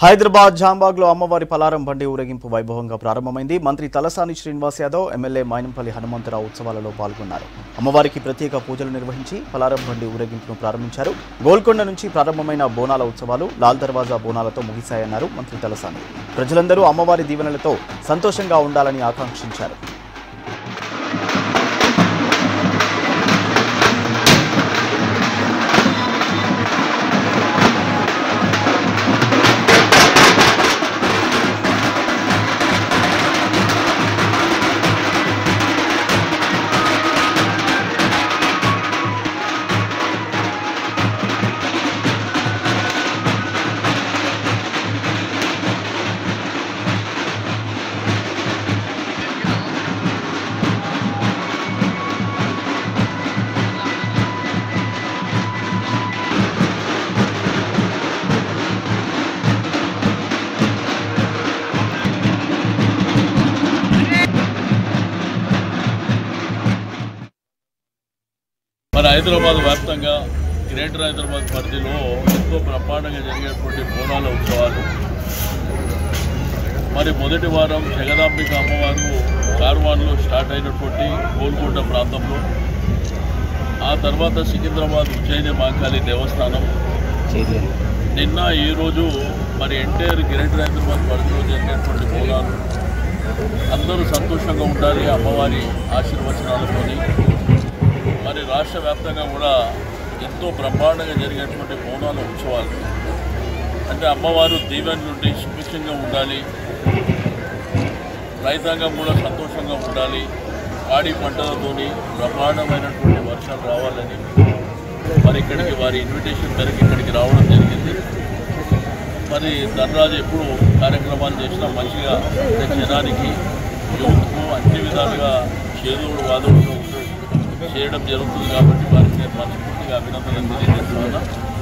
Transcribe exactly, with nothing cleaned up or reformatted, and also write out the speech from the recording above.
హైదరాబాద్ జాంబాగ్లో అమ్మవారి పలారం బండి ఊరేగింపు వైభవంగా ప్రారంభమైంది. మంత్రి తలసాని శ్రీనివాస్ యాదవ్, ఎమ్మెల్యే మైనంపల్లి హనుమంతరావు ఉత్సవాలలో పాల్గొన్నారు. అమ్మవారికి ప్రత్యేక పూజలు నిర్వహించి పలారం బండి ఊరేగింపును ప్రారంభించారు. గోల్కొండ నుంచి ప్రారంభమైన బోనాల ఉత్సవాలు లాల్ దర్వాజా బోనాలతో ముగిశాయన్నారు మంత్రి తలసాని. ప్రజలందరూ అమ్మవారి దీవెనలతో సంతోషంగా ఉండాలని ఆకాంక్షించారు. మన హైదరాబాద్ వ్యాప్తంగా గ్రేటర్ హైదరాబాద్ పరిధిలో ఎంతో బ్రహ్మాండంగా జరిగేటువంటి బోనాల ఉత్సవాలు. మరి మొదటి వారం జగదాంబిక అమ్మవారు కార్వాన్లో స్టార్ట్ అయినటువంటి గోల్కొండ ప్రాంతంలో, ఆ తర్వాత సికింద్రాబాద్ ఉజ్జయిని మహాకాళి దేవస్థానం, నిన్న ఈరోజు మరి ఎన్టీఆర్ గ్రేటర్ హైదరాబాద్ పరిధిలో జరిగేటువంటి బోనాలు. అందరూ సంతోషంగా ఉండాలి అమ్మవారి ఆశీర్వచనాలతోని. మరి రాష్ట్ర వ్యాప్తంగా కూడా ఎంతో బ్రహ్మాండంగా జరిగేటువంటి బోనాల ఉత్సవాలు. అంటే అమ్మవారు దీవెన నుండి సుభిక్షంగా ఉండాలి, రైతాంగం కూడా సంతోషంగా ఉండాలి, పాడి పంటలతోని బ్రహ్మాండమైనటువంటి వర్షాలు రావాలని మరి ఇక్కడికి వారి ఇన్విటేషన్ మేరకు ఇక్కడికి రావడం జరిగింది. మరి ధనరాజు ఎప్పుడు కార్యక్రమాలు చేసినా మంచిగా జనానికి యూత్కు అన్ని విధాలుగా చేదోడు వాదోడుగా చేయడం జరుగుతుంది. కాబట్టి వారికి నేను మనస్ఫూర్తిగా అభినందనలు తెలియజేస్తున్నాను.